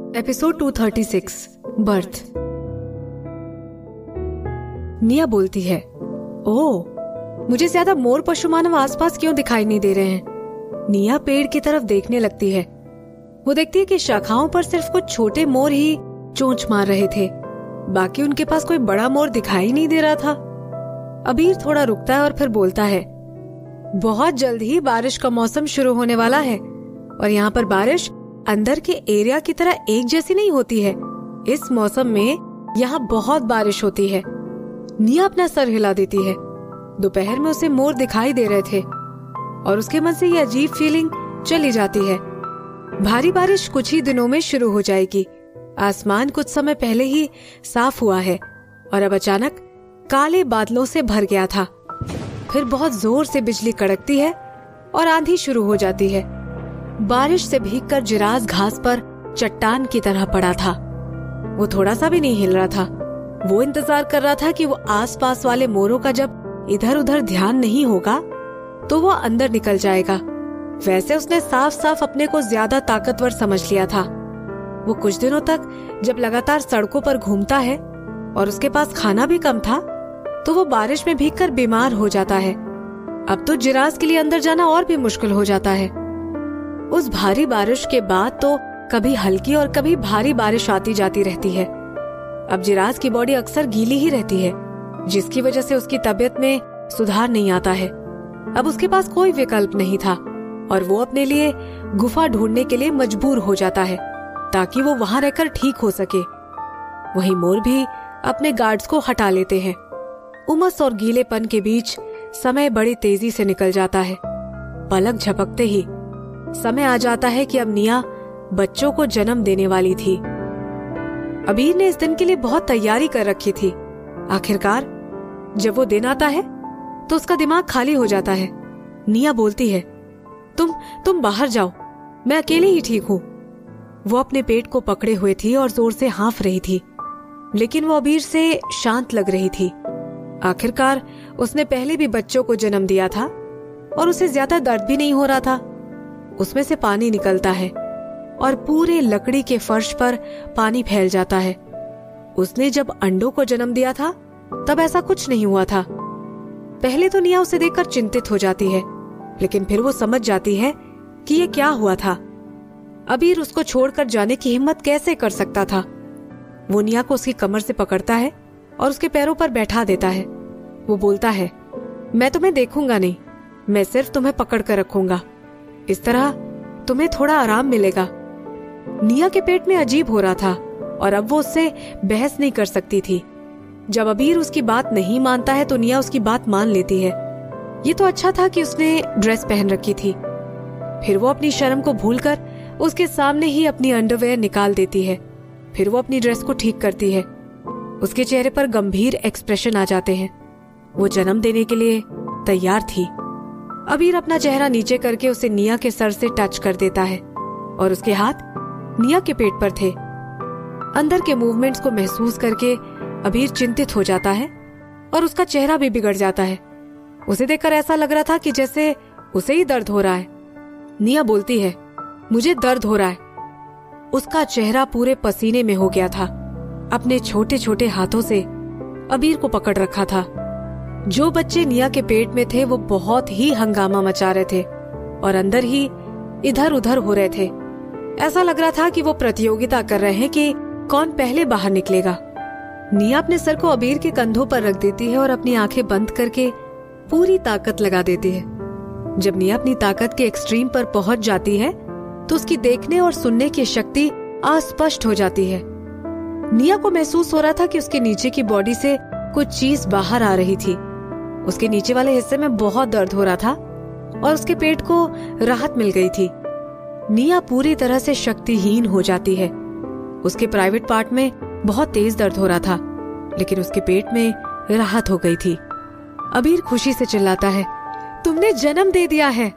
Episode 236 birth. निया बोलती है, ओह, मुझे ज्यादा मोर पशु मानव आसपास क्यों दिखाई नहीं दे रहे हैं। निया पेड़ की तरफ देखने लगती है। वो देखती है कि शाखाओं पर सिर्फ कुछ छोटे मोर ही चोंच मार रहे थे, बाकी उनके पास कोई बड़ा मोर दिखाई नहीं दे रहा था। अबीर थोड़ा रुकता है और फिर बोलता है, बहुत जल्द ही बारिश का मौसम शुरू होने वाला है और यहाँ पर बारिश अंदर के एरिया की तरह एक जैसी नहीं होती है। इस मौसम में यहाँ बहुत बारिश होती है। निया अपना सर हिला देती है। दोपहर में उसे मोर दिखाई दे रहे थे और उसके मन से ये अजीब फीलिंग चली जाती है। भारी बारिश कुछ ही दिनों में शुरू हो जाएगी। आसमान कुछ समय पहले ही साफ हुआ है और अब अचानक काले बादलों से भर गया था। फिर बहुत जोर से बिजली कड़कती है और आंधी शुरू हो जाती है। बारिश से भीगकर जिराज घास पर चट्टान की तरह पड़ा था। वो थोड़ा सा भी नहीं हिल रहा था। वो इंतजार कर रहा था कि वो आसपास वाले मोरों का जब इधर उधर ध्यान नहीं होगा तो वो अंदर निकल जाएगा। वैसे उसने साफ साफ अपने को ज्यादा ताकतवर समझ लिया था। वो कुछ दिनों तक जब लगातार सड़कों पर घूमता है और उसके पास खाना भी कम था तो वो बारिश में भीगकर बीमार हो जाता है। अब तो जिराज के लिए अंदर जाना और भी मुश्किल हो जाता है। उस भारी बारिश के बाद तो कभी हल्की और कभी भारी बारिश आती जाती रहती है। अब जिराज की बॉडी अक्सर गीली ही रहती है, जिसकी वजह से उसकी तबीयत में सुधार नहीं आता है। अब उसके पास कोई विकल्प नहीं था और वो अपने लिए गुफा ढूंढने के लिए मजबूर हो जाता है ताकि वो वहां रहकर ठीक हो सके। वहीं मोर भी अपने गार्ड्स को हटा लेते हैं। उमस और गीलेपन के बीच समय बड़ी तेजी से निकल जाता है। पलक झपकते ही समय आ जाता है कि अब निया बच्चों को जन्म देने वाली थी। अबीर ने इस दिन के लिए बहुत तैयारी कर रखी थी। आखिरकार जब वो दिन आता है तो उसका दिमाग खाली हो जाता है। निया बोलती है, तुम बाहर जाओ, मैं अकेले ही ठीक हूँ। वो अपने पेट को पकड़े हुए थी और जोर से हाँफ रही थी, लेकिन वो अबीर से शांत लग रही थी। आखिरकार उसने पहले भी बच्चों को जन्म दिया था और उसे ज्यादा दर्द भी नहीं हो रहा था। उसमें से पानी निकलता है और पूरे लकड़ी के फर्श पर पानी फैल जाता है। उसने जब अंडों को जन्म दिया था तब ऐसा कुछ नहीं हुआ था। पहले तो निया उसे देखकर चिंतित हो जाती है, लेकिन फिर वो समझ जाती है कि ये क्या हुआ था। अबीर उसको छोड़कर जाने की हिम्मत कैसे कर सकता था। वो निया को उसकी कमर से पकड़ता है और उसके पैरों पर बैठा देता है। वो बोलता है, मैं तुम्हें देखूंगा नहीं, मैं सिर्फ तुम्हें पकड़ कर रखूंगा। इस तरह तुम्हें थोड़ा आराम मिलेगा। निया के पेट में अजीब हो रहा था और अब वो उससे बहस नहीं कर सकती थी। जब अबीर उसकी बात नहीं मानता है तो निया उसकी बात मान लेती है। ये तो अच्छा था कि उसने ड्रेस पहन रखी थी। फिर वो अपनी शर्म को भूलकर उसके सामने ही अपनी अंडरवेयर निकाल देती है। फिर वो अपनी ड्रेस को ठीक करती है। उसके चेहरे पर गंभीर एक्सप्रेशन आ जाते हैं। वो जन्म देने के लिए तैयार थी। अबीर अपना चेहरा नीचे करके उसे निया के सर से टच कर देता है और उसके हाथ निया के पेट पर थे। अंदर के मूवमेंट्स को महसूस करके अबीर चिंतित हो जाता है और उसका चेहरा भी बिगड़ जाता है। उसे देखकर ऐसा लग रहा था कि जैसे उसे ही दर्द हो रहा है। निया बोलती है, मुझे दर्द हो रहा है। उसका चेहरा पूरे पसीने में हो गया था। अपने छोटे छोटे हाथों से अबीर को पकड़ रखा था। जो बच्चे निया के पेट में थे वो बहुत ही हंगामा मचा रहे थे और अंदर ही इधर उधर हो रहे थे। ऐसा लग रहा था कि वो प्रतियोगिता कर रहे हैं कि कौन पहले बाहर निकलेगा। निया अपने सर को अबीर के कंधों पर रख देती है और अपनी आंखें बंद करके पूरी ताकत लगा देती है। जब निया अपनी ताकत के एक्सट्रीम पर पहुंच जाती है तो उसकी देखने और सुनने की शक्ति अस्पष्ट हो जाती है। निया को महसूस हो रहा था कि उसके नीचे की बॉडी से कुछ चीज बाहर आ रही थी। उसके नीचे वाले हिस्से में बहुत दर्द हो रहा था और उसके पेट को राहत मिल गई थी। निया पूरी तरह से शक्तिहीन हो जाती है। उसके प्राइवेट पार्ट में बहुत तेज दर्द हो रहा था, लेकिन उसके पेट में राहत हो गई थी। अबीर खुशी से चिल्लाता है, तुमने जन्म दे दिया है।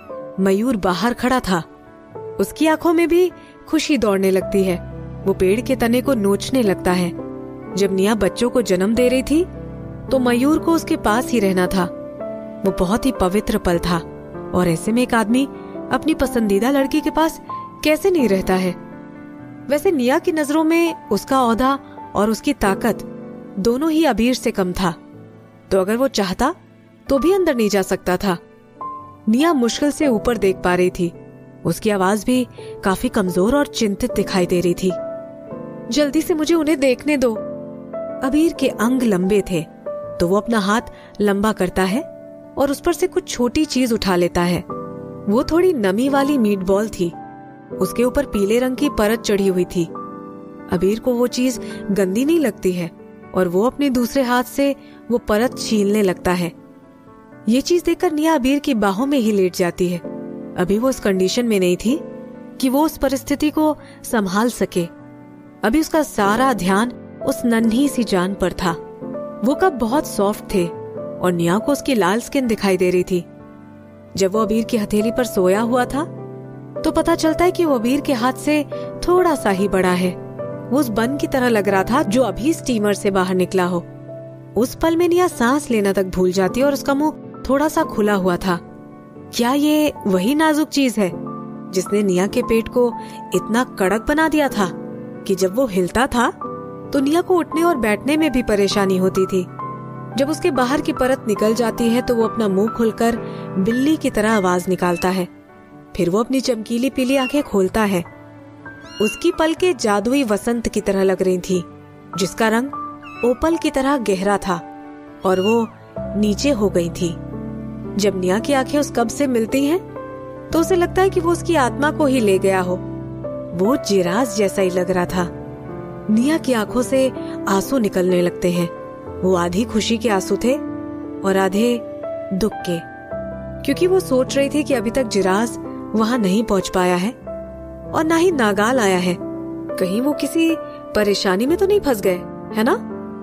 मयूर बाहर खड़ा था। उसकी आंखों में भी खुशी दौड़ने लगती है। वो पेड़ के तने को नोचने लगता है। जब निया बच्चों को जन्म दे रही थी तो मयूर को उसके पास ही रहना था। वो बहुत ही पवित्र पल था और ऐसे में एक आदमी अपनी पसंदीदा लड़की के पास कैसे नहीं रहता है। वैसे निया की नजरों में उसका ओहदा और उसकी ताकत दोनों ही अबीर से कम था, तो अगर वो चाहता तो भी अंदर नहीं जा सकता था। निया मुश्किल से ऊपर देख पा रही थी। उसकी आवाज भी काफी कमजोर और चिंतित दिखाई दे रही थी। जल्दी से मुझे उन्हें देखने दो। अबीर के अंग लंबे थे, तो वो अपना हाथ लंबा करता है और उस पर से कुछ छोटी चीज उठा लेता है। वो थोड़ी नमी वाली मीट बॉल थी। उसके ऊपर पीले रंग की परत चढ़ी हुई थी। अबीर को वो चीज गंदी नहीं लगती है और वो अपने दूसरे हाथ से वो परत छीलने लगता है। ये चीज देखकर निया अबीर की बाहों में ही लेट जाती है। अभी वो उस कंडीशन में नहीं थी कि वो उस परिस्थिति को संभाल सके। अभी उसका सारा ध्यान उस नन्ही सी जान पर था। वो कब बहुत सॉफ्ट थे और निया को उसकी लाल स्किन दिखाई दे रही थी। जब वो अबीर की हथेली पर सोया हुआ था तो पता चलता है कि वो अबीर के हाथ से थोड़ा सा ही बड़ा है। वो उस बन की तरह लग रहा था जो अभी स्टीमर से बाहर निकला हो। उस पल में निया सांस लेना तक भूल जाती और उसका मुंह थोड़ा सा खुला हुआ था। क्या ये वही नाजुक चीज है जिसने निया के पेट को इतना कड़क बना दिया था कि जब वो हिलता था तो निया को उठने और बैठने में भी परेशानी होती थी। जब उसके बाहर की परत निकल जाती है तो वो अपना मुंह खोलकर बिल्ली की तरह आवाज निकालता है। फिर वो अपनी चमकीली पीली आंखें खोलता है। उसकी पलकें जादुई वसंत की तरह लग रही थी, जिसका रंग ओपल की तरह गहरा था और वो नीचे हो गई थी। जब निया की आंखें उस कब से मिलती हैं, तो उसे लगता है कि वो उसकी आत्मा को ही ले गया हो। वो जिराज जैसा ही लग रहा था। निया की आंखों से आंसू निकलने लगते हैं। वो आधी खुशी के आंसू थे और आधे दुख के, क्योंकि वो सोच रही थी कि अभी तक जिराज वहां नहीं पहुंच पाया है और ना ही नागाल आया है। कहीं वो किसी परेशानी में तो नहीं फंस गए, है ना?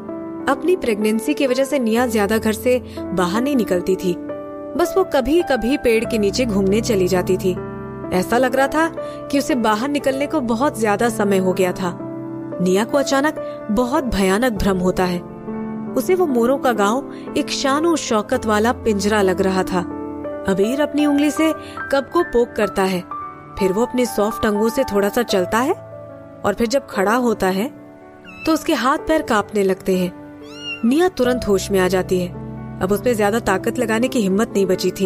अपनी प्रेगनेंसी की वजह से निया ज्यादा घर से बाहर नहीं निकलती थी। बस वो कभी कभी पेड़ के नीचे घूमने चली जाती थी। ऐसा लग रहा था कि उसे बाहर निकलने को बहुत ज्यादा समय हो गया था। निया को अचानक बहुत भयानक भ्रम होता है। उसे वो मोरों का गांव एक शान और शौकत वाला पिंजरा लग रहा था। अबीर अपनी उंगली से कब को पोक करता है, फिर वो अपने सॉफ्ट अंगों से थोड़ा सा चलता है और फिर जब खड़ा होता है तो उसके हाथ पैर कांपने लगते हैं। निया तुरंत होश में आ जाती है। अब उसमें ज्यादा ताकत लगाने की हिम्मत नहीं बची थी।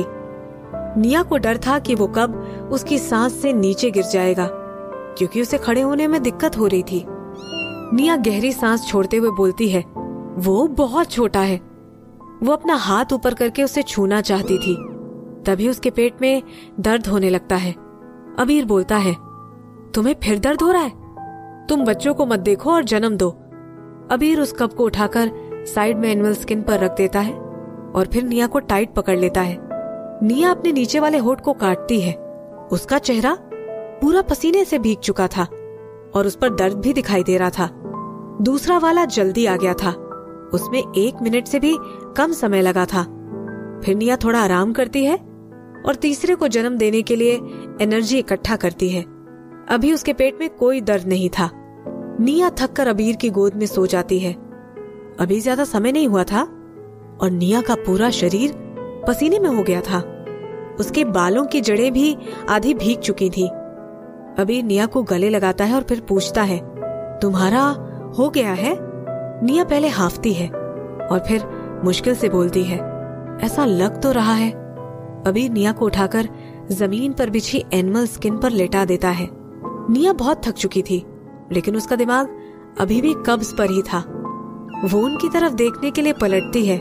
निया को डर था कि वो कब उसकी सांस से नीचे गिर जाएगा, क्योंकि उसे खड़े होने में दिक्कत हो रही थी। निया गहरी सांस छोड़ते हुए बोलती है, वो बहुत छोटा है। वो अपना हाथ ऊपर करके उसे छूना चाहती थी, तभी उसके पेट में दर्द होने लगता है। अबीर बोलता है, तुम्हें फिर दर्द हो रहा है? तुम बच्चों को मत देखो और जन्म दो। अबीर उस कप को उठाकर साइड में एनिमल स्किन पर रख देता है और फिर निया को टाइट पकड़ लेता है। निया अपने नीचे वाले होठ को काटती है। उसका चेहरा पूरा पसीने से भीग चुका था और उस पर दर्द भी दिखाई दे रहा था। दूसरा वाला जल्दी आ गया था, उसमें 1 मिनट से भी कम समय लगा था। फिर निया थोड़ा आराम करती है और तीसरे को जन्म देने के लिए एनर्जी इकट्ठा करती है। अभी उसके पेट में कोई दर्द नहीं था। निया थककर अबीर की गोद में सो जाती है। अभी ज्यादा समय नहीं हुआ था और निया का पूरा शरीर पसीने में हो गया था। उसके बालों की जड़ें भी आधी भीग चुकी थी। अबीर निया को गले लगाता है और फिर पूछता है, तुम्हारा हो गया है? निया पहले हांफती है और फिर मुश्किल से बोलती है, ऐसा लग तो रहा है। अबीर निया को उठाकर जमीन पर बिछी एनिमल स्किन पर लेटा देता है। निया बहुत थक चुकी थी, लेकिन उसका दिमाग अभी भी कब्ज पर ही था। वो उनकी तरफ देखने के लिए पलटती है।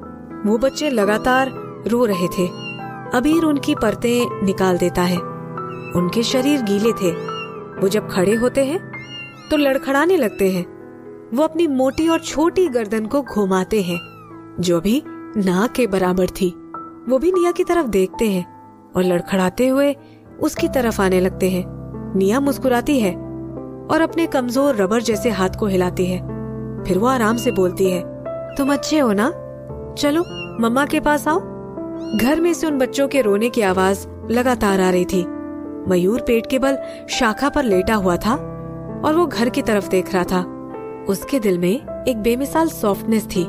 वो बच्चे लगातार रो रहे थे। अबीर उनकी परतें निकाल देता है। उनके शरीर गीले थे। वो जब खड़े होते हैं तो लड़खड़ाने लगते हैं। वो अपनी मोटी और छोटी गर्दन को घुमाते हैं, जो भी नाक के बराबर थी। वो भी निया की तरफ देखते हैं और लड़खड़ाते हुए उसकी तरफ आने लगते हैं। निया मुस्कुराती है और अपने कमजोर रबर जैसे हाथ को हिलाती है। फिर वो आराम से बोलती है, तुम अच्छे हो ना? चलो मम्मा के पास आओ। घर में से उन बच्चों के रोने की आवाज लगातार आ रही थी। मयूर पेट के बल शाखा पर लेटा हुआ था और वो घर की तरफ देख रहा था। उसके दिल में एक बेमिसाल सॉफ्टनेस थी।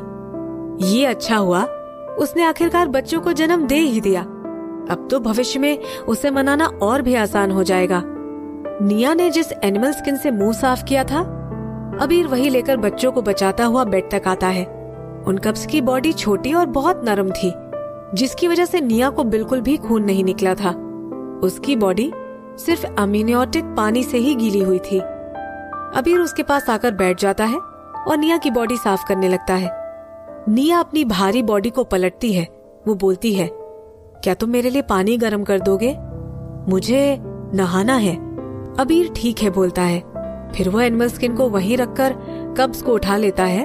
ये अच्छा हुआ उसने आखिरकार बच्चों को जन्म दे ही दिया। अब तो भविष्य में उसे मनाना और भी आसान हो जाएगा। निया ने जिस एनिमल स्किन से मुंह साफ किया था, अबीर वही लेकर बच्चों को बचाता हुआ बेड तक आता है। उन कब्स की बॉडी छोटी और बहुत नरम थी, जिसकी वजह से निया को बिल्कुल भी खून नहीं निकला था। उसकी बॉडी सिर्फ अमीनियोटिक पानी से ही गीली हुई थी। अबीर उसके पास आकर बैठ जाता है और निया की बॉडी साफ करने लगता है। निया अपनी भारी बॉडी को पलटती है। वो बोलती है, क्या तुम मेरे लिए पानी गर्म कर दोगे? मुझे नहाना है। अबीर ठीक है बोलता है। फिर वो एनिमल स्किन को वहीं रखकर कब्ज को उठा लेता है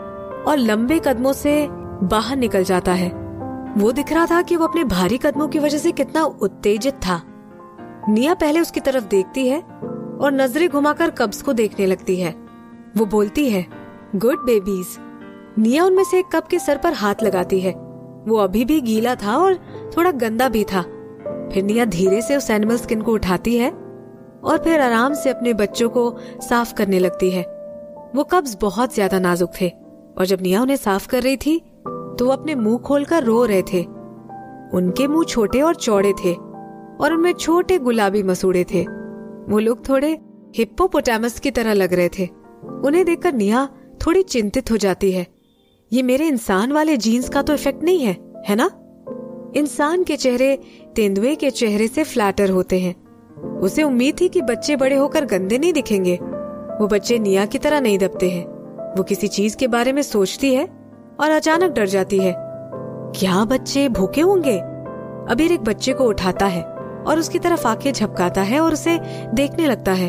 और लंबे कदमों से बाहर निकल जाता है। वो दिख रहा था कि वो अपने भारी कदमों की वजह से कितना उत्तेजित था। निया पहले उसकी तरफ देखती है और नजरें घुमाकर कब्ज को देखने लगती है। वो बोलती है, गुड बेबीज। निया उनमें से एक कब के सर पर हाथ लगाती है। वो अभी भी गीला था और थोड़ा गंदा भी था। फिर निया धीरे से उस एनिमल स्किन को उठाती है और फिर आराम से अपने बच्चों को साफ करने लगती है। वो कब्ज बहुत ज्यादा नाजुक थे और जब निया उन्हें साफ कर रही थी तो वो अपने मुंह खोलकर रो रहे थे। उनके मुंह छोटे और चौड़े थे और उनमें छोटे गुलाबी मसूड़े थे। वो लोग थोड़े हिप्पोपोटामस की तरह लग रहे थे। उन्हें देखकर निया थोड़ी चिंतित हो जाती है। ये मेरे इंसान वाले जीन्स का तो इफेक्ट नहीं है ना? इंसान के चेहरे तेंदुए के चेहरे से फ्लैटर होते हैं। उसे उम्मीद थी कि बच्चे बड़े होकर गंदे नहीं दिखेंगे। वो बच्चे निया की तरह नहीं दबते हैं। वो किसी चीज के बारे में सोचती है और अचानक डर जाती है। क्या बच्चे भूखे होंगे? अबीर एक बच्चे को उठाता है और उसकी तरफ आंखें झपकाता है और उसे देखने लगता है।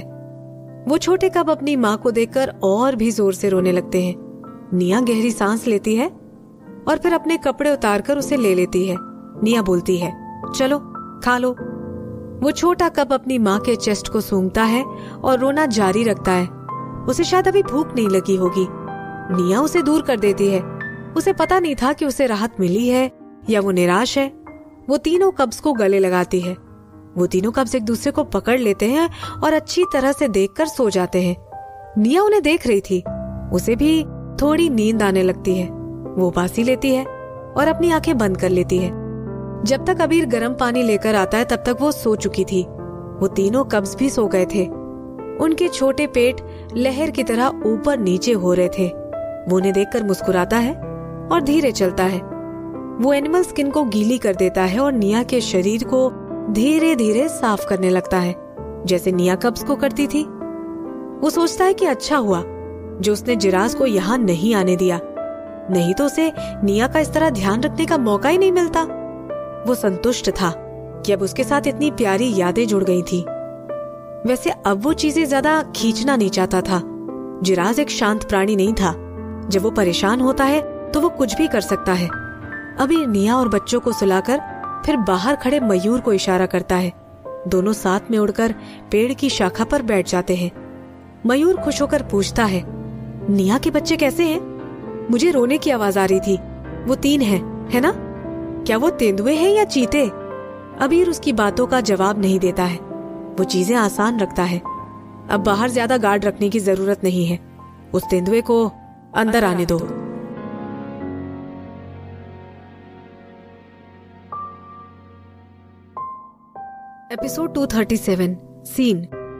वो छोटे कब अपनी माँ को देखकर और भी जोर से रोने लगते हैं। निया गहरी सांस लेती है और फिर अपने कपड़े उतारकर उसे ले लेती है। निया बोलती है, चलो खा लो। वो छोटा कप अपनी माँ के चेस्ट को सूंघता है और रोना जारी रखता है। उसे शायद अभी भूख नहीं लगी होगी। निया उसे दूर कर देती है। उसे पता नहीं था कि उसे राहत मिली है या वो निराश है। वो तीनों कब्ज को गले लगाती है। वो तीनों कब्ज एक दूसरे को पकड़ लेते हैं और अच्छी तरह से देखकर सो जाते हैं। निया उन्हें देख रही थी। उसे भी थोड़ी नींद आने लगती है। वो बासी लेती है और अपनी आंखें बंद कर लेती है। जब तक अबीर गर्म पानी लेकर आता है तब तक वो सो चुकी थी। वो तीनों कब्ज भी सो गए थे। उनके छोटे पेट लहर की तरह ऊपर नीचे हो रहे थे। वो उन्हें देखकर मुस्कुराता है और धीरे चलता है। वो एनिमल स्किन को गीली कर देता है और निया के शरीर को धीरे धीरे साफ करने लगता है, जैसे निया कब्ज को करती थी। वो सोचता है कि अच्छा हुआ जो उसने जिराज को यहाँ नहीं आने दिया, नहीं तो उसे निया का इस तरह ध्यान रखने का मौका ही नहीं मिलता। वो संतुष्ट था कि अब उसके साथ इतनी प्यारी यादें जुड़ गई थी। वैसे अब वो चीजें ज्यादा खींचना नहीं चाहता था। जिराज एक शांत प्राणी नहीं था। जब वो परेशान होता है तो वो कुछ भी कर सकता है। अभी निया और बच्चों को सुलाकर फिर बाहर खड़े मयूर को इशारा करता है। दोनों साथ में उड़कर पेड़ की शाखा पर बैठ जाते हैं। मयूर खुश होकर पूछता है, निया के बच्चे कैसे हैं? मुझे रोने की आवाज आ रही थी। वो 3 हैं, है ना? क्या वो तेंदुए हैं या चीते? अबीर उसकी बातों का जवाब नहीं देता है। वो चीजें आसान रखता है। अब बाहर ज्यादा गार्ड रखने की जरूरत नहीं है। उस तेंदुए को अंदर आने दो। Episode 237 scene.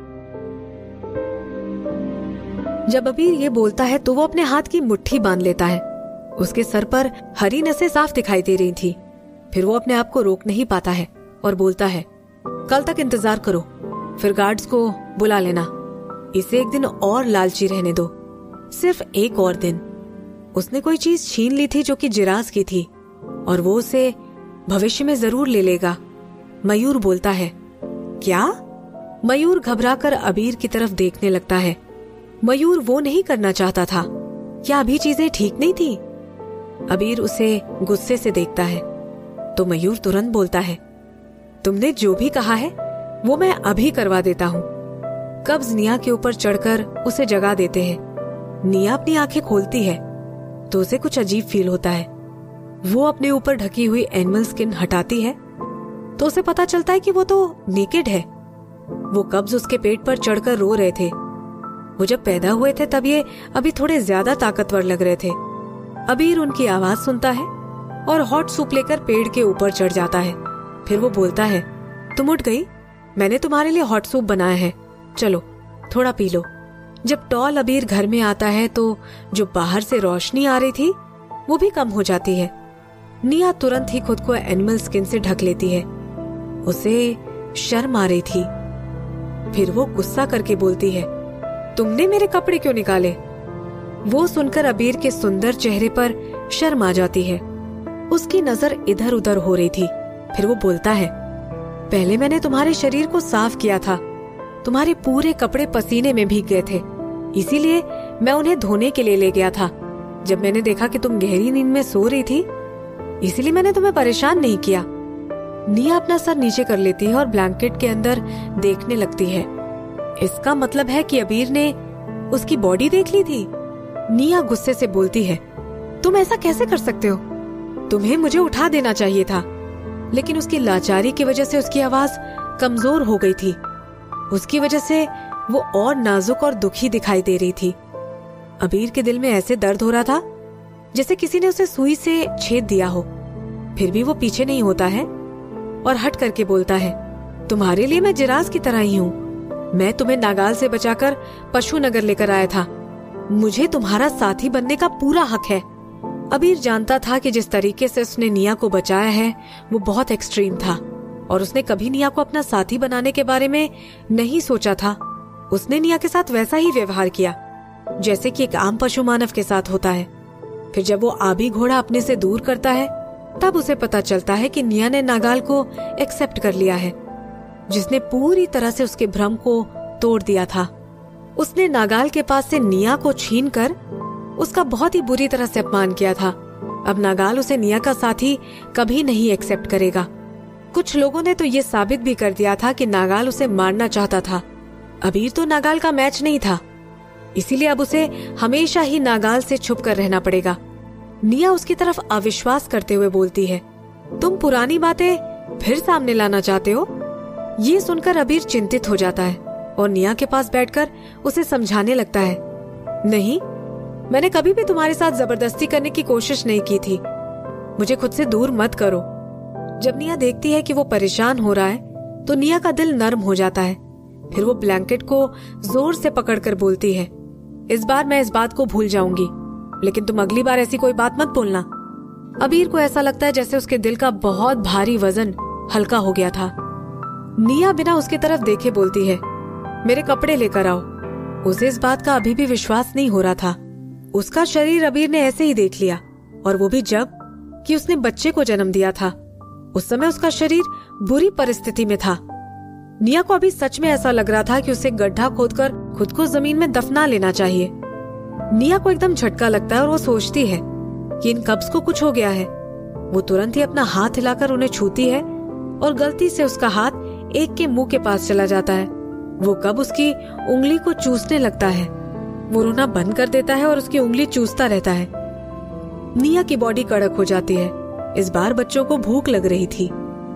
जब अबीर ये बोलता है तो वो अपने हाथ की मुट्ठी बांध लेता है। उसके सर पर हरी नसें साफ दिखाई दे रही थी। फिर वो अपने आप को रोक नहीं पाता है और बोलता है, कल तक इंतजार करो, फिर गार्ड्स को बुला लेना। इसे एक दिन और लालची रहने दो, सिर्फ एक और दिन। उसने कोई चीज छीन ली थी जो कि जिराज की थी और वो उसे भविष्य में जरूर ले लेगा। मयूर बोलता है, क्या? मयूर घबराकर अबीर की तरफ देखने लगता है। मयूर वो नहीं करना चाहता था। क्या अभी चीजें ठीक नहीं थी? अबीर उसे गुस्से से देखता है तो मयूर तुरंत बोलता है, तुमने जो भी कहा है वो मैं अभी करवा देता हूँ। कब्ज निया के ऊपर चढ़कर उसे जगा देते हैं। निया अपनी आंखें खोलती है तो उसे कुछ अजीब फील होता है। वो अपने ऊपर ढकी हुई एनिमल स्किन हटाती है तो उसे पता चलता है कि वो तो नेकेड है। वो कब्ज उसके पेट पर चढ़कर रो रहे थे। वो जब पैदा हुए थे तब ये अभी थोड़े ज्यादा ताकतवर लग रहे थे। अबीर उनकी आवाज सुनता है और हॉट सूप लेकर पेड़ के ऊपर चढ़ जाता है। फिर वो बोलता है, तुम उठ गई? मैंने तुम्हारे लिए हॉट सूप बनाया है, चलो थोड़ा पी लो। जब टॉल अबीर घर में आता है तो जो बाहर से रोशनी आ रही थी वो भी कम हो जाती है। निया तुरंत ही खुद को एनिमल स्किन से ढक लेती है। उसे शर्म आ रही थी। फिर वो गुस्सा करके बोलती है, तुमने मेरे कपड़े क्यों निकाले? वो सुनकर अबीर के सुंदर चेहरे पर शर्म आ जाती है। उसकी नजर इधर उधर हो रही थी। फिर वो बोलता है, पहले मैंने तुम्हारे शरीर को साफ किया था। तुम्हारे पूरे कपड़े पसीने में भीग गए थे, इसीलिए मैं उन्हें धोने के लिए ले गया था। जब मैंने देखा कि तुम गहरी नींद में सो रही थी, इसीलिए मैंने तुम्हें परेशान नहीं किया। निया अपना सर नीचे कर लेती है और ब्लैंकेट के अंदर देखने लगती है। इसका मतलब है कि अबीर ने उसकी बॉडी देख ली थी। निया गुस्से से बोलती है, तुम ऐसा कैसे कर सकते हो? तुम्हें मुझे उठा देना चाहिए था। लेकिन उसकी लाचारी की वजह से उसकी आवाज कमजोर हो गई थी। उसकी वजह से वो और नाजुक और दुखी दिखाई दे रही थी। अबीर के दिल में ऐसे दर्द हो रहा था जैसे किसी ने उसे सुई से छेद दिया हो। फिर भी वो पीछे नहीं होता है और हट करके बोलता है, तुम्हारे लिए मैं जिराज की तरह ही हूँ। मैं तुम्हें नागाल से बचाकर पशु नगर लेकर आया था। मुझे तुम्हारा साथी बनने का पूरा हक है। अबीर जानता था कि जिस तरीके से उसने निया को बचाया है वो बहुत एक्सट्रीम था और उसने कभी निया को अपना साथी बनाने के बारे में नहीं सोचा था। उसने निया के साथ वैसा ही व्यवहार किया जैसे कि एक आम पशु मानव के साथ होता है। फिर जब वो आबी घोड़ा अपने से दूर करता है तब उसे पता चलता है कि निया ने नागाल को एक्सेप्ट कर लिया है, जिसने पूरी तरह से उसके भ्रम को तोड़ दिया था। उसने नागाल के पास से निया को छीनकर उसका बहुत ही बुरी तरह से अपमान किया था। अब नागाल उसे निया का साथी कभी नहीं एक्सेप्ट करेगा। कुछ लोगों ने तो ये साबित भी कर दिया था कि नागाल उसे मारना चाहता था। अबीर तो नागाल का मैच नहीं था, इसीलिए अब उसे हमेशा ही नागाल से छुप कर रहना पड़ेगा। निया उसकी तरफ अविश्वास करते हुए बोलती है, तुम पुरानी बातें फिर सामने लाना चाहते हो? ये सुनकर अबीर चिंतित हो जाता है और निया के पास बैठकर उसे समझाने लगता है, नहीं, मैंने कभी भी तुम्हारे साथ जबरदस्ती करने की कोशिश नहीं की थी। मुझे खुद से दूर मत करो। जब निया देखती है कि वो परेशान हो रहा है तो निया का दिल नर्म हो जाता है। फिर वो ब्लैंकेट को जोर से पकड़कर बोलती है, इस बार मैं इस बात को भूल जाऊंगी, लेकिन तुम अगली बार ऐसी कोई बात मत बोलना। अबीर को ऐसा लगता है जैसे उसके दिल का बहुत भारी वजन हल्का हो गया था। निया बिना उसकी तरफ देखे बोलती है, मेरे कपड़े लेकर आओ। उसे इस बात का अभी भी विश्वास नहीं हो रहा था। उसका शरीर अबीर ने ऐसे ही देख लिया, और वो भी जब कि उसने बच्चे को जन्म दिया था। उस समय उसका शरीर बुरी परिस्थिति में था। निया को अभी सच में ऐसा लग रहा था कि उसे गड्ढा खोदकर खुद को जमीन में दफना लेना चाहिए। निया को एकदम झटका लगता है और वो सोचती है कि इन कब्ज को कुछ हो गया है। वो तुरंत ही अपना हाथ हिलाकर उन्हें छूती है और गलती से उसका हाथ एक के मुंह के पास चला जाता है। वो कब उसकी उंगली को चूसने लगता है। वो रोना बंद कर देता है और उसकी उंगली चूसता रहता है। निया की बॉडी कड़क हो जाती है। इस बार बच्चों को भूख लग रही थी।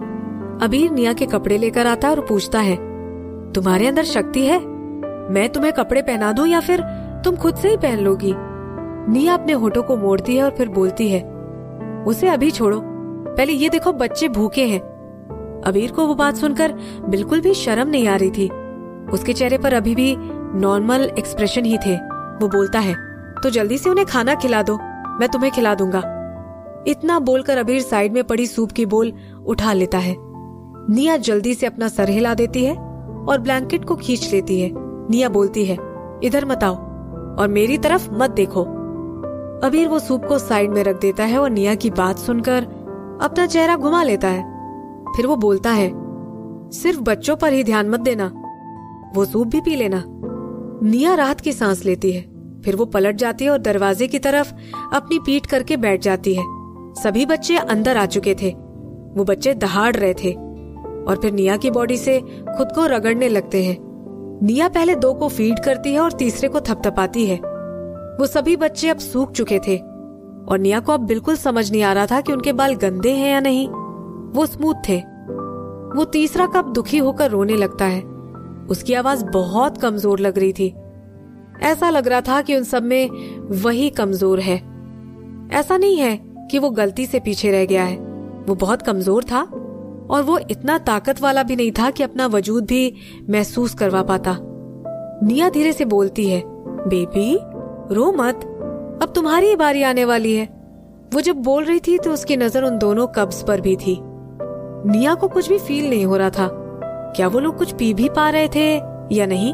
अबीर निया के कपड़े लेकर आता है और पूछता है, तुम्हारे अंदर शक्ति है? मैं तुम्हें कपड़े पहना दूं या फिर तुम खुद से ही पहन लोगी? निया अपने होठों को मोड़ती है और फिर बोलती है, उसे अभी छोड़ो, पहले ये देखो बच्चे भूखे हैं। अबीर को वो बात सुनकर बिल्कुल भी शर्म नहीं आ रही थी। उसके चेहरे पर अभी भी नॉर्मल एक्सप्रेशन ही थे। वो बोलता है, तो जल्दी से उन्हें खाना खिला दो, मैं तुम्हें खिला दूंगा। इतना बोलकर अबीर साइड में पड़ी सूप की बोल उठा लेता है। निया जल्दी से अपना सर हिला देती है और ब्लैंकेट को खींच लेती है। निया बोलती है, इधर मत आओ और मेरी तरफ मत देखो। अबीर वो सूप को साइड में रख देता है और निया की बात सुनकर अपना चेहरा घुमा लेता है। फिर वो बोलता है, सिर्फ बच्चों पर ही ध्यान मत देना, वो सूप भी पी लेना। निया राहत की सांस लेती है। फिर वो पलट जाती है और दरवाजे की तरफ अपनी पीठ करके बैठ जाती है। सभी बच्चे अंदर आ चुके थे। वो बच्चे दहाड़ रहे थे और फिर निया की बॉडी से खुद को रगड़ने लगते हैं। निया पहले 2 को फीड करती है और तीसरे को थपथपाती है। वो सभी बच्चे अब सूख चुके थे और निया को अब बिल्कुल समझ नहीं आ रहा था कि उनके बाल गंदे हैं या नहीं। वो स्मूथ थे। वो तीसरा कब दुखी होकर रोने लगता है। उसकी आवाज बहुत कमजोर लग रही थी। ऐसा लग रहा था कि उन सब में वही कमजोर है। ऐसा नहीं है कि वो गलती से पीछे रह गया है। वो बहुत कमजोर था और वो इतना ताकत वाला भी नहीं था कि अपना वजूद भी महसूस करवा पाता। निया धीरे से बोलती है, बेबी रो मत, अब तुम्हारी ही बारी आने वाली है। वो जब बोल रही थी तो उसकी नजर उन दोनों कब्स पर भी थी। निया को कुछ भी फील नहीं हो रहा था, क्या वो लोग कुछ पी भी पा रहे थे या नहीं।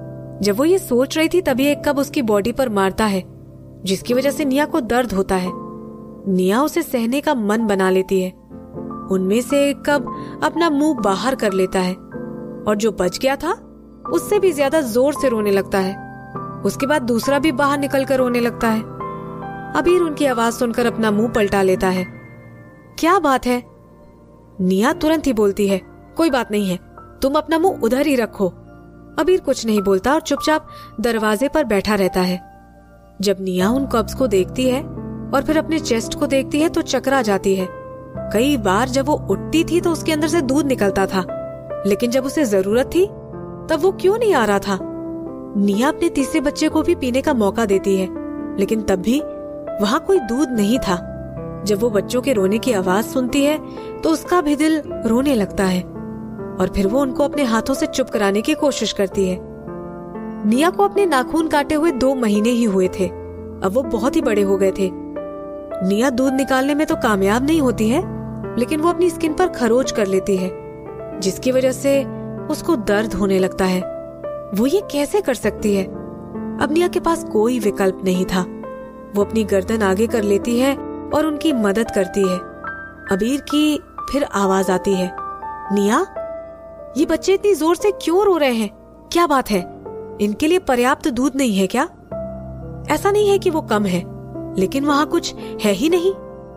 जब वो ये सोच रही थी तभी एक कब उसकी बॉडी पर मारता है, जिसकी वजह से निया को दर्द होता है। निया उसे सहने का मन बना लेती है। उनमें से एक कब अपना मुंह बाहर कर लेता है और जो बच गया था उससे भी ज्यादा जोर से रोने लगता है। उसके बाद दूसरा भी बाहर निकलकर रोने लगता है। अबीर उनकी आवाज सुनकर अपना मुंह पलटा लेता है। क्या बात है? निया तुरंत ही बोलती है, कोई बात नहीं है, तुम अपना मुंह उधर ही रखो। अबीर कुछ नहीं बोलता और चुपचाप दरवाजे पर बैठा रहता है। जब निया उन कब्स को देखती है और फिर अपने चेस्ट को देखती है तो चकरा जाती है। कई बार जब वो उठती थी तो उसके अंदर से दूध निकलता था, लेकिन जब उसे जरूरत थी तब वो क्यों नहीं आ रहा था। निया अपने तीसरे बच्चे को भी पीने का मौका देती है, लेकिन तब भी वहां कोई दूध नहीं था। जब वो बच्चों के रोने की आवाज सुनती है तो उसका भी दिल रोने लगता है और फिर वो उनको अपने हाथों से चुप कराने की कोशिश करती है। निया को अपने नाखून काटे हुए 2 महीने ही हुए थे, अब वो बहुत ही बड़े हो गए थे। निया दूध निकालने में तो कामयाब नहीं होती है, लेकिन वो अपनी स्किन पर खरोच कर लेती है, जिसकी वजह से उसको दर्द होने लगता है। वो ये कैसे कर सकती है? अब निया के पास कोई विकल्प नहीं था। वो अपनी गर्दन आगे कर लेती है और उनकी मदद करती है। अबीर की फिर आवाज आती है, निया, ये बच्चे इतनी जोर से क्यों रो रहे हैं? क्या बात है? इनके लिए पर्याप्त दूध नहीं है क्या? ऐसा नहीं है कि वो कम है, लेकिन वहां कुछ है ही नहीं।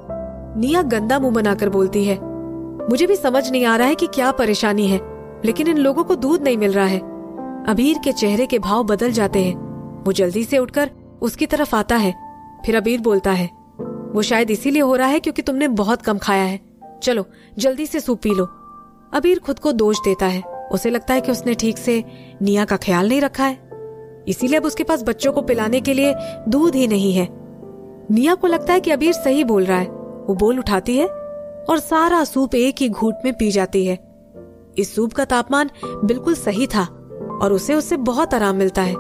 निया गंदा मुंह बनाकर बोलती है, मुझे भी समझ नहीं आ रहा है कि क्या परेशानी है, लेकिन इन लोगों को दूध नहीं मिल रहा है। अबीर के चेहरे के भाव बदल जाते हैं। वो जल्दी से उठकर उसकी तरफ आता है। फिर अबीर बोलता है, वो शायद इसीलिए हो रहा है क्योंकि तुमने बहुत कम खाया है, चलो जल्दी से सूप पी लो। अबीर खुद को दोष देता है। उसे लगता है कि उसने ठीक से निया का ख्याल नहीं रखा है, इसीलिए अब उसके पास बच्चों को पिलाने के लिए दूध ही नहीं है। निया को लगता है कि अबीर सही बोल रहा है। वो बोल उठाती है और सारा सूप एक ही घूंट में पी जाती है। इस सूप का तापमान बिल्कुल सही था और उसे उससे बहुत आराम मिलता है।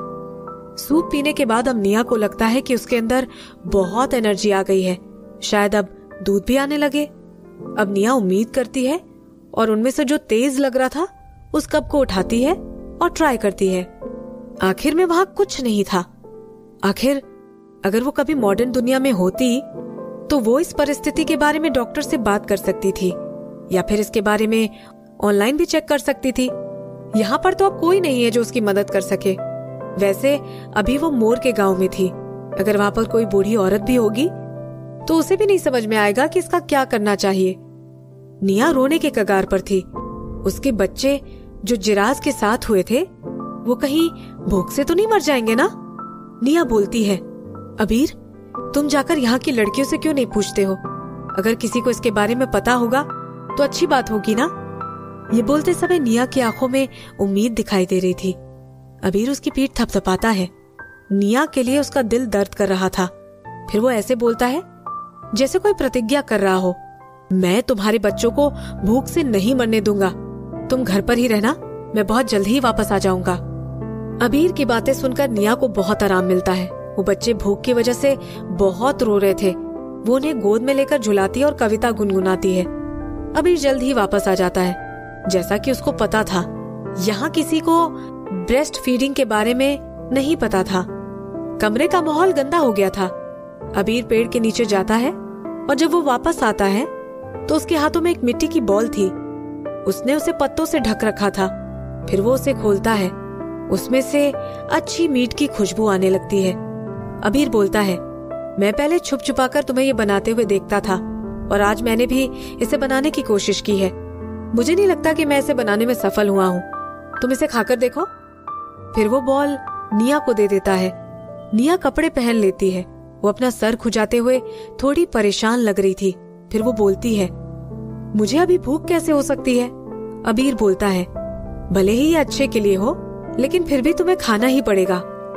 सूप पीने के बाद अब निया को लगता है कि उसके अंदर बहुत एनर्जी आ गई है, शायद अब दूध भी आने लगे। अब निया उम्मीद करती है और उनमें से जो तेज लग रहा था उस कप को उठाती है और ट्राई करती है। आखिर में वहां कुछ नहीं था। आखिर अगर वो कभी मॉडर्न दुनिया में होती तो वो इस परिस्थिति के बारे में डॉक्टर से बात कर सकती थी या फिर इसके बारे में ऑनलाइन भी चेक कर सकती थी। यहाँ पर तो अब कोई नहीं है जो उसकी मदद कर सके। वैसे अभी वो मोर के गांव में थी। अगर वहां पर कोई बूढ़ी औरत भी होगी तो उसे भी नहीं समझ में आएगा कि इसका क्या करना चाहिए। निया रोने के कगार पर थी। उसके बच्चे जो जिराज के साथ हुए थे वो कहीं भूख से तो नहीं मर जाएंगे ना? निया बोलती है, अबीर तुम जाकर यहाँ की लड़कियों से क्यों नहीं पूछते हो? अगर किसी को इसके बारे में पता होगा तो अच्छी बात होगी ना। ये बोलते समय निया की आंखों में उम्मीद दिखाई दे रही थी। अबीर उसकी पीठ थपथपाता है। निया के लिए उसका दिल दर्द कर रहा था। फिर वो ऐसे बोलता है जैसे कोई प्रतिज्ञा कर रहा हो, मैं तुम्हारे बच्चों को भूख से नहीं मरने दूंगा, तुम घर पर ही रहना, मैं बहुत जल्द ही वापस आ जाऊंगा। अबीर की बातें सुनकर निया को बहुत आराम मिलता है। वो बच्चे भूख की वजह से बहुत रो रहे थे। वो उन्हें गोद में लेकर झुलाती और कविता गुनगुनाती है। अबीर जल्द ही वापस आ जाता है। जैसा कि उसको पता था, यहाँ किसी को ब्रेस्ट फीडिंग के बारे में नहीं पता था। कमरे का माहौल गंदा हो गया था। अबीर पेड़ के नीचे जाता है और जब वो वापस आता है तो उसके हाथों में एक मिट्टी की बॉल थी। उसने उसे पत्तों से ढक रखा था। फिर वो उसे खोलता है। उसमें से अच्छी मीट की खुशबू आने लगती है। अबीर बोलता है, मैं पहले छुप छुपाकर तुम्हें ये बनाते हुए देखता था और आज मैंने भी इसे बनाने की कोशिश की है। मुझे नहीं लगता कि मैं इसे बनाने में सफल हुआ हूँ, तुम इसे खाकर देखो। फिर वो बॉल निया को दे देता है। निया कपड़े पहन लेती है। वो अपना सर खुजाते हुए थोड़ी परेशान लग रही थी। फिर वो बोलती है, मुझे अभी भूख कैसे हो सकती है? अबीर बोलता है, भले ही ये अच्छे के लिए हो, लेकिन फिर भी तुम्हें खाना ही पड़ेगा।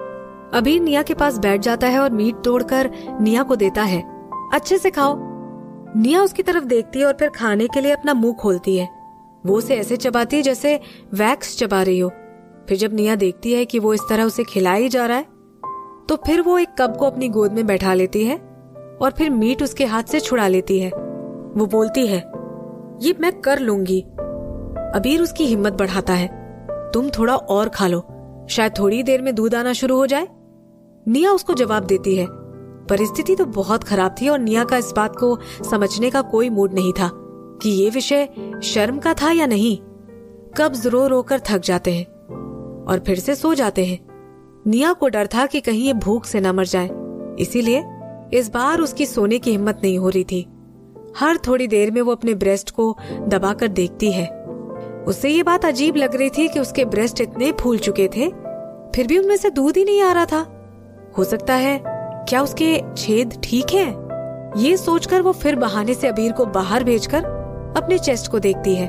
अबीर निया के पास बैठ जाता है और मीट तोड़कर निया को देता है, अच्छे से खाओ। निया उसकी तरफ देखती है और फिर खाने के लिए अपना मुंह खोलती है। वो उसे ऐसे चबाती है जैसे वैक्स चबा रही हो। फिर जब निया देखती है कि वो इस तरह उसे खिलाया ही जा रहा है, तो फिर वो एक कप को अपनी गोद में बैठा लेती है और फिर मीट उसके हाथ से छुड़ा लेती है। वो बोलती है, ये मैं कर लूंगी। अबीर उसकी हिम्मत बढ़ाता है, तुम थोड़ा और खा लो, शायद थोड़ी देर में दूध आना शुरू हो जाए। निया उसको जवाब देती है। परिस्थिति तो बहुत खराब थी और निया का इस बात को समझने का कोई मूड नहीं था कि ये विषय शर्म का था या नहीं। कब्ज रो रो कर थक जाते हैं और फिर से सो जाते हैं। निया को डर था कि कहीं ये भूख से न मर जाए, इसीलिए इस बार उसकी सोने की हिम्मत नहीं हो रही थी। हर थोड़ी देर में वो अपने ब्रेस्ट को दबाकर देखती है। उससे ये बात अजीब लग रही थी कि उसके ब्रेस्ट इतने फूल चुके थे, फिर भी उनमें से दूध ही नहीं आ रहा था। हो सकता है क्या उसके छेद ठीक हैं? ये सोचकर वो फिर बहाने से अबीर को बाहर भेजकर अपने चेस्ट को देखती है।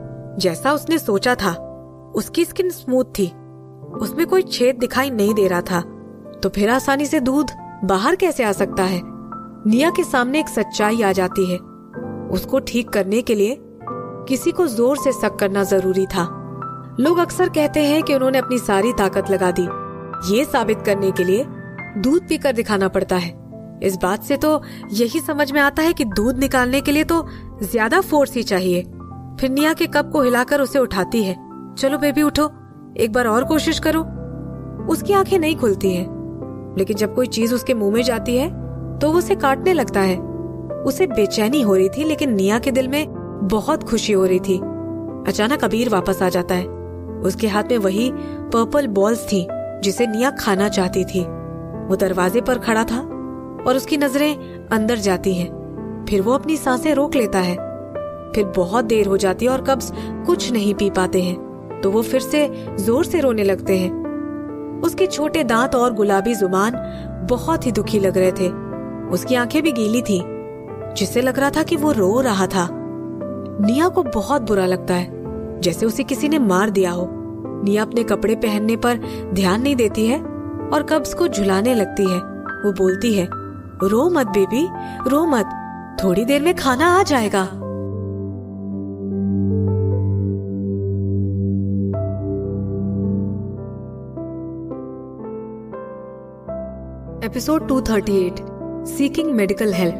जैसा उसने सोचा था, उसकी स्किन स्मूथ थी, उसमें कोई छेद दिखाई नहीं दे रहा था, तो फिर आसानी से दूध बाहर कैसे आ सकता है? निया के सामने एक सच्चाई आ जाती है। उसको ठीक करने के लिए किसी को जोर से शक करना जरूरी था। लोग अक्सर कहते हैं कि उन्होंने अपनी सारी ताकत लगा दी। ये साबित करने के लिए दूध पीकर दिखाना पड़ता है। इस बात से तो यही समझ में आता है कि दूध निकालने के लिए तो ज्यादा फोर्स ही चाहिए। फिर निया के कप को हिलाकर उसे उठाती है। चलो बेबी उठो, एक बार और कोशिश करो। उसकी आंखें नहीं खुलती हैं, लेकिन जब कोई चीज उसके मुंह में जाती है तो वो उसे काटने लगता है। उसे बेचैनी हो रही थी, लेकिन निया के दिल में बहुत खुशी हो रही थी। अचानक अबीर वापस आ जाता है। उसके हाथ में वही पर्पल बॉल्स थी जिसे निया खाना चाहती थी। वो दरवाजे पर खड़ा था और उसकी नजरें अंदर जाती हैं। फिर वो अपनी सांसें रोक लेता है। फिर बहुत देर हो जाती है और कब्ज कुछ नहीं पी पाते हैं, तो वो फिर से जोर से रोने लगते हैं। उसके छोटे दांत और गुलाबी जुबान बहुत ही दुखी लग रहे थे। उसकी आंखें भी गीली थी, जिससे लग रहा था कि वो रो रहा था। निया को बहुत बुरा लगता है, जैसे उसे किसी ने मार दिया हो। निया अपने कपड़े पहनने पर ध्यान नहीं देती है और कब्ज को झुलाने लगती है। वो बोलती है, रो मत बेबी, रो मत, थोड़ी देर में खाना आ जाएगा। Episode 238 seeking medical help.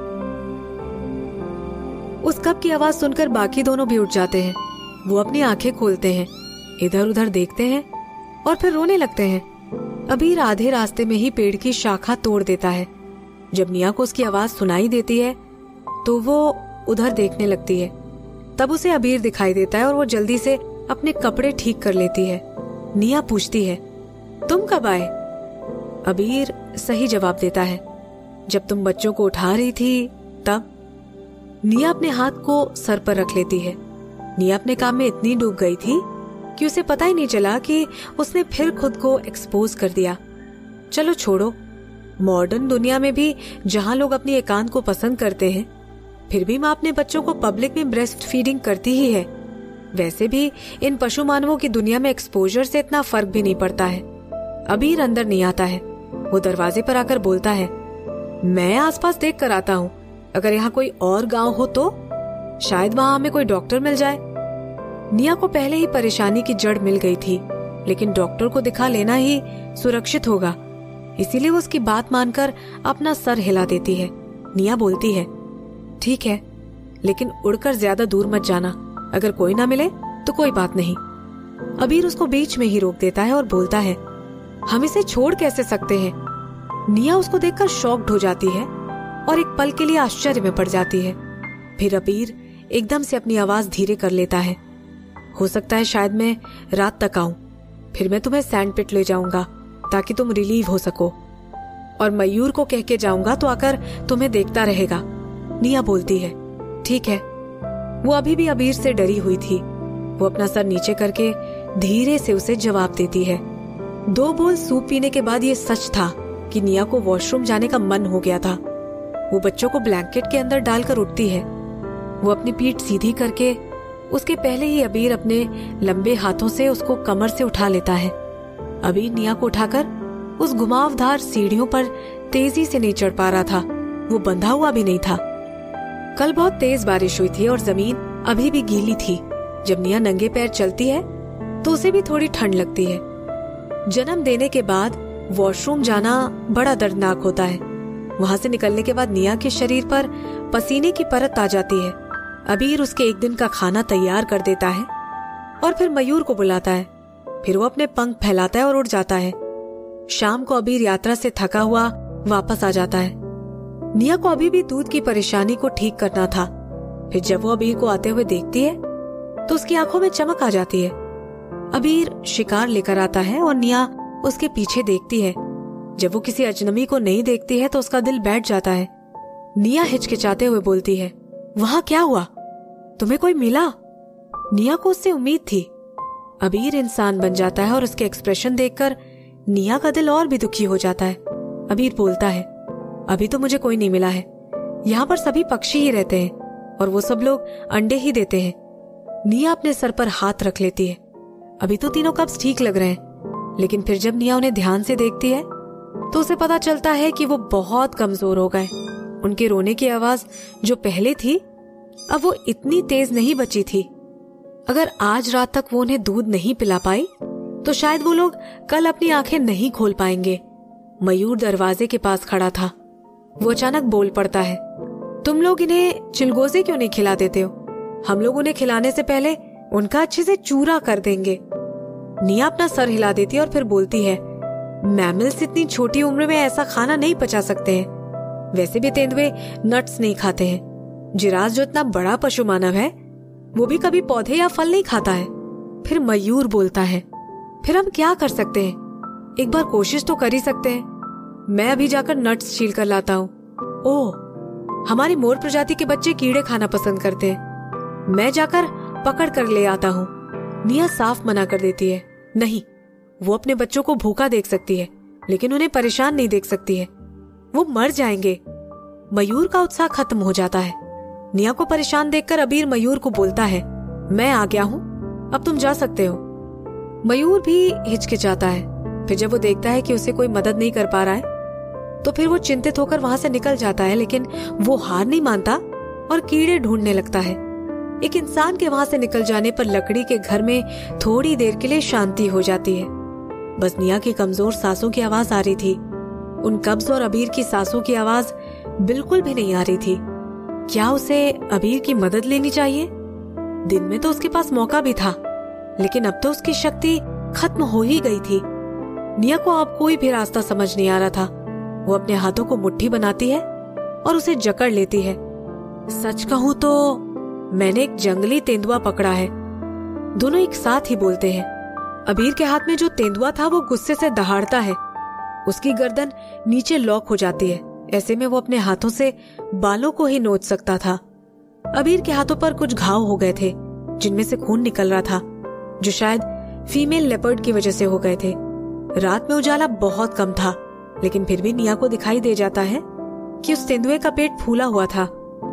उस कप की आवाज सुनकर बाकी दोनों भी उठ जाते हैं। वो अपनी आंखें खोलते हैं, इधर उधर देखते हैं और फिर रोने लगते हैं। अबीर आधे रास्ते में ही पेड़ की शाखा तोड़ देता है। जब निया को उसकी आवाज सुनाई देती है तो वो उधर देखने लगती है। तब उसे अबीर दिखाई देता है और वो जल्दी से अपने कपड़े ठीक कर लेती है। निया पूछती है, तुम कब आए? अबीर सही जवाब देता है, जब तुम बच्चों को उठा रही थी तब। निया अपने हाथ को सर पर रख लेती है। निया अपने काम में इतनी डूब गई थी कि उसे पता ही नहीं चला कि उसने फिर खुद को एक्सपोज कर दिया। चलो छोड़ो, मॉडर्न दुनिया में भी जहां लोग अपनी एकांत को पसंद करते हैं, फिर भी माँ अपने बच्चों को पब्लिक में ब्रेस्ट फीडिंग करती ही है। वैसे भी इन पशु मानवों की दुनिया में एक्सपोजर से इतना फर्क भी नहीं पड़ता है। अबीर अंदर नहीं आता है। वो दरवाजे पर आकर बोलता है, मैं आसपास देख कर आता हूँ, अगर यहाँ कोई और गांव हो तो शायद वहां हमें कोई डॉक्टर मिल जाए। निया को पहले ही परेशानी की जड़ मिल गई थी, लेकिन डॉक्टर को दिखा लेना ही सुरक्षित होगा, इसीलिए वो उसकी बात मानकर अपना सर हिला देती है। निया बोलती है, ठीक है, लेकिन उड़कर ज्यादा दूर मत जाना, अगर कोई ना मिले तो कोई बात नहीं। अबीर उसको बीच में ही रोक देता है और बोलता है, हम इसे छोड़ कैसे सकते हैं? निया उसको देखकर शॉक्ड हो जाती है और एक पल के लिए आश्चर्य में पड़ जाती है। फिर अबीर एकदम से अपनी आवाज धीरे कर लेता है, हो सकता है शायद मैं रात तक आऊं, फिर मैं तुम्हें सैंड पिट ले जाऊंगा ताकि तुम रिलीव हो सको, और मयूर को कह के जाऊंगा तो आकर तुम्हें देखता रहेगा। निया बोलती है, ठीक है। वो अभी भी अबीर से डरी हुई थी। वो अपना सर नीचे करके धीरे से उसे जवाब देती है। 2 बोल सूप पीने के बाद ये सच था कि निया को वॉशरूम जाने का मन हो गया था। वो बच्चों को ब्लैंकेट के अंदर डालकर उठती है। वो अपनी पीठ सीधी करके उसके पहले ही अबीर अपने लंबे हाथों से उसको कमर से उठा लेता है। अबीर निया को उठाकर उस घुमावदार सीढ़ियों पर तेजी से नहीं चढ़ पा रहा था। वो बंधा हुआ भी नहीं था। कल बहुत तेज बारिश हुई थी और जमीन अभी भी गीली थी। जब निया नंगे पैर चलती है तो उसे भी थोड़ी ठंड लगती है। जन्म देने के बाद वॉशरूम जाना बड़ा दर्दनाक होता है। वहां से निकलने के बाद निया के शरीर पर पसीने की परत आ जाती है। अबीर उसके एक दिन का खाना तैयार कर देता है और फिर मयूर को बुलाता है। फिर वो अपने पंख फैलाता है और उड़ जाता है। शाम को अबीर यात्रा से थका हुआ वापस आ जाता है। निया को अभी भी दूध की परेशानी को ठीक करना था। फिर जब वो अबीर को आते हुए देखती है तो उसकी आंखों में चमक आ जाती है। अबीर शिकार लेकर आता है और निया उसके पीछे देखती है। जब वो किसी अजनबी को नहीं देखती है तो उसका दिल बैठ जाता है। निया हिचकिचाते हुए बोलती है, वहां क्या हुआ? तुम्हें कोई मिला? निया को उससे उम्मीद थी। अबीर इंसान बन जाता है और उसके एक्सप्रेशन देखकर निया का दिल और भी दुखी हो जाता है। अबीर बोलता है, अभी तो मुझे कोई नहीं मिला है। यहाँ पर सभी पक्षी ही रहते हैं और वो सब लोग अंडे ही देते हैं। निया अपने सर पर हाथ रख लेती है। अभी तो तीनों कब्ज ठीक लग रहे हैं, लेकिन फिर जब निया उन्हें ध्यान से देखती है तो उसे पता चलता है कि वो बहुत कमजोर हो गए। उनके रोने की आवाज जो पहले थी अब वो इतनी तेज नहीं बची थी। अगर आज रात तक वो उन्हें दूध नहीं पिला पाई तो शायद वो लोग कल अपनी आंखें नहीं खोल पाएंगे। मयूर दरवाजे के पास खड़ा था। वो अचानक बोल पड़ता है, तुम लोग इन्हें चिलगोजे क्यों नहीं खिला देते हो? हम लोग उन्हें खिलाने से पहले उनका अच्छे से चूरा कर देंगे। निया अपना सर हिला देती है और फिर बोलती है, मैमल्स इतनी छोटी उम्र में ऐसा खाना नहीं पचा सकते हैं। वैसे भी तेंदुए नट्स नहीं खाते हैं। जिराफ जो इतना बड़ा पशु मानव है वो भी कभी पौधे या फल नहीं खाता है। फिर मयूर बोलता है, फिर हम क्या कर सकते हैं? एक बार कोशिश तो कर ही सकते हैं। मैं अभी जाकर नट्स छील कर लाता हूँ। ओह, हमारी मोर प्रजाति के बच्चे कीड़े खाना पसंद करते हैं। मैं जाकर पकड़ कर ले आता हूँ। निया साफ मना कर देती है, नहीं, वो अपने बच्चों को भूखा देख सकती है लेकिन उन्हें परेशान नहीं देख सकती है। वो मर जाएंगे। मयूर का उत्साह खत्म हो जाता है। निया को परेशान देखकर अबीर मयूर को बोलता है, मैं आ गया हूँ, अब तुम जा सकते हो। मयूर भी हिचकिचाता है। फिर जब वो देखता है कि उसे कोई मदद नहीं कर पा रहा है तो फिर वो चिंतित होकर वहां से निकल जाता है। लेकिन वो हार नहीं मानता और कीड़े ढूंढने लगता है। एक इंसान के वहां से निकल जाने पर लकड़ी के घर में थोड़ी देर के लिए शांति हो जाती है। बस निया की कमजोर सांसों की आवाज आ रही थी। उन कब्ज और अबीर की सांसों की आवाज बिल्कुल भी नहीं आ रही थी। क्या उसे अबीर की मदद लेनी चाहिए? दिन में तो उसके पास मौका भी था, लेकिन अब तो उसकी शक्ति खत्म हो ही गई थी। निया को अब कोई भी रास्ता समझ नहीं आ रहा था। वो अपने हाथों को मुट्ठी बनाती है और उसे जकड़ लेती है। सच कहूं तो मैंने एक जंगली तेंदुआ पकड़ा है। दोनों एक साथ ही बोलते हैं। अबीर के हाथ में जो तेंदुआ था वो गुस्से से दहाड़ता है। उसकी गर्दन नीचे लॉक हो जाती है। ऐसे में वो अपने हाथों से बालों को ही नोच सकता था। अबीर के हाथों पर कुछ घाव हो गए थे जिनमें से खून निकल रहा था, जो शायद फीमेल लेपर्ड की वजह से हो गए थे। रात में उजाला बहुत कम था, लेकिन फिर भी निया को दिखाई दे जाता है कि उस तेंदुए का पेट फूला हुआ था।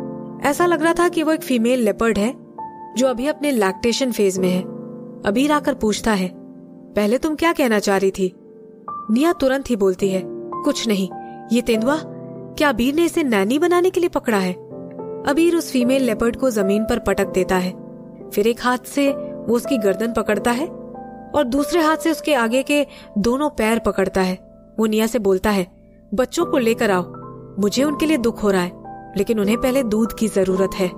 ऐसा लग रहा था कि वो एक फीमेल लेपर्ड है जो अभी अपने लैक्टेशन फेज में है। अबीर आकर पूछता है, पहले तुम क्या कहना चाह रही थी? निया तुरंत ही बोलती है, कुछ नहीं, ये तेंदुआ, क्या अबीर ने इसे नैनी बनाने के लिए पकड़ा है? अबीर उस फीमेल लेपर्ड को जमीन पर पटक देता है। फिर एक हाथ से वो उसकी गर्दन पकड़ता है और दूसरे हाथ से उसके आगे के दोनों पैर पकड़ता है। वो निया से बोलता है, बच्चों को लेकर आओ, मुझे उनके लिए दुख हो रहा है, लेकिन उन्हें पहले दूध की जरूरत है।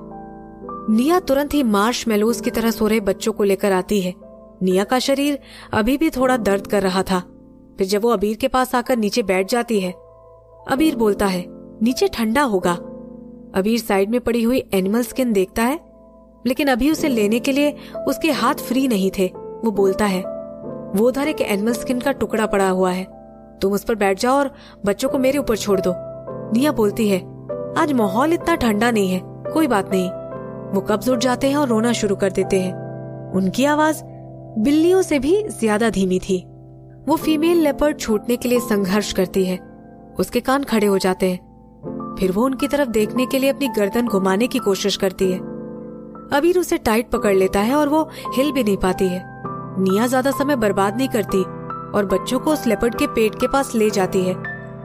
निया तुरंत ही मार्शमेलोस की तरह सो रहे बच्चों को लेकर आती है। निया का शरीर अभी भी थोड़ा दर्द कर रहा था। फिर जब वो अबीर के पास आकर नीचे बैठ जाती है, अबीर बोलता है, नीचे ठंडा होगा। अबीर साइड में पड़ी हुई एनिमल स्किन देखता है, लेकिन अभी उसे लेने के लिए उसके हाथ फ्री नहीं थे। वो बोलता है, वो उधर एक एनिमल स्किन का टुकड़ा पड़ा हुआ है, तुम उस पर बैठ जाओ और बच्चों को मेरे ऊपर छोड़ दो। निया बोलती है, आज माहौल इतना ठंडा नहीं है, कोई बात नहीं। वो कब्ज उठ जाते हैं और रोना शुरू कर देते हैं। उनकी आवाज बिल्लियों से भी ज्यादा धीमी थी। वो फीमेल लेपर्ड छूटने के लिए संघर्ष करती है। उसके कान खड़े हो जाते हैं। फिर वो उनकी तरफ देखने के लिए अपनी गर्दन घुमाने की कोशिश करती है। अबीर उसे टाइट पकड़ लेता है और वो हिल भी नहीं पाती है। निया ज्यादा समय बर्बाद नहीं करती और बच्चों को उस लेपर्ड के पेट के पास ले जाती है।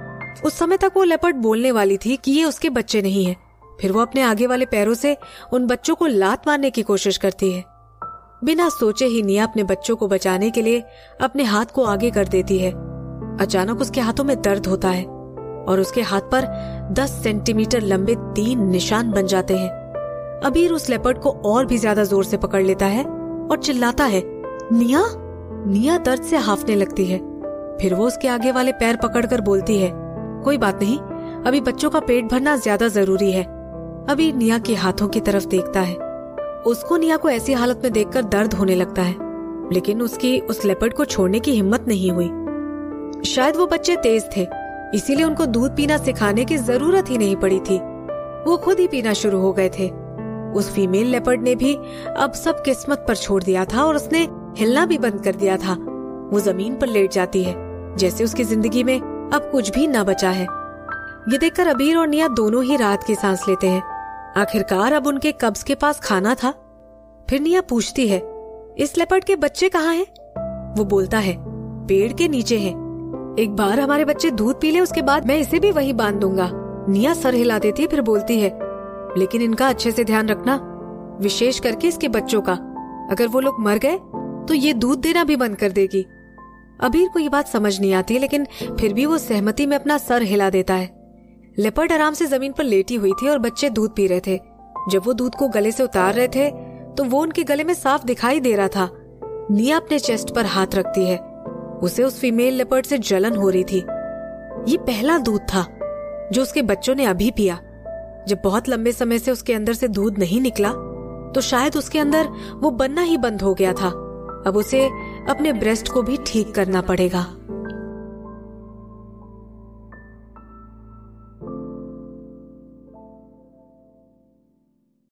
उस समय तक वो लेपर्ड बोलने वाली थी कि ये उसके बच्चे नहीं है। फिर वो अपने आगे वाले पैरों से उन बच्चों को लात मारने की कोशिश करती है। बिना सोचे ही निया अपने बच्चों को बचाने के लिए अपने हाथ को आगे कर देती है। अचानक उसके हाथों में दर्द होता है और उसके हाथ पर 10 सेंटीमीटर लंबे 3 निशान बन जाते हैं। अबीर उस लेपर्ड को और भी ज्यादा जोर से पकड़ लेता है और चिल्लाता है, निया। निया दर्द से हांफने लगती है। फिर वो उसके आगे वाले पैर पकड़कर बोलती है, कोई बात नहीं, अभी बच्चों का पेट भरना ज्यादा जरूरी है। अबीर निया के हाथों की तरफ देखता है। उसको निया को ऐसी हालत में देखकर दर्द होने लगता है, लेकिन उसकी उस लेपर्ड को छोड़ने की हिम्मत नहीं हुई। शायद वो बच्चे तेज थे, इसीलिए उनको दूध पीना सिखाने की जरूरत ही नहीं पड़ी थी। वो खुद ही पीना शुरू हो गए थे। उस फीमेल लेपर्ड ने भी अब सब किस्मत पर छोड़ दिया था और उसने हिलना भी बंद कर दिया था। वो जमीन पर लेट जाती है, जैसे उसकी जिंदगी में अब कुछ भी ना बचा है। ये देखकर अबीर और निया दोनों ही राहत की सांस लेते हैं। आखिरकार अब उनके कब्ज के पास खाना था। फिर निया पूछती है, इस लेपर्ड के बच्चे कहाँ हैं? वो बोलता है, पेड़ के नीचे हैं। एक बार हमारे बच्चे दूध पी ले, उसके बाद मैं इसे भी वही बांध दूंगा। निया सर हिला देती है, फिर बोलती है, लेकिन इनका अच्छे से ध्यान रखना, विशेष करके इसके बच्चों का। अगर वो लोग मर गए तो ये दूध देना भी बंद कर देगी। अबीर को ये बात समझ नहीं आती, लेकिन फिर भी वो सहमति में अपना सर हिला देता है। लेपर्ड आराम से जमीन पर लेटी हुई थी और बच्चे दूध पी रहे थे। जब वो दूध को गले से उतार रहे थे तो वो उनके गले में साफ दिखाई दे रहा था। निया अपने चेस्ट पर हाथ रखती है। उसे उस फीमेल लेपर्ड से जलन हो रही थी। ये पहला दूध था जो उसके बच्चों ने अभी पिया। जब बहुत लंबे समय से उसके अंदर से दूध नहीं निकला तो शायद उसके अंदर वो बनना ही बंद हो गया था। अब उसे अपने ब्रेस्ट को भी ठीक करना पड़ेगा।